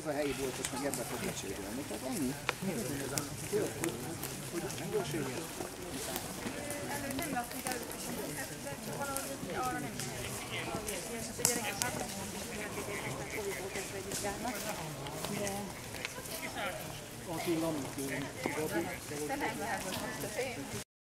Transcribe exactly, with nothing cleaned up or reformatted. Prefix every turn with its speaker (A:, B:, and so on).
A: az a helyi boltos, meg ebben fog lecsérülni. Tehát ennyi. Nem gyorségért?
B: Nem lakunk előtt, és valahogy arra nem is. És a gyerekek hát nem mondjuk, hogy Covid-ból kezdve együtt járnak, de...
A: Attila, amikor Gabi...
B: Te nem lehet, hogy most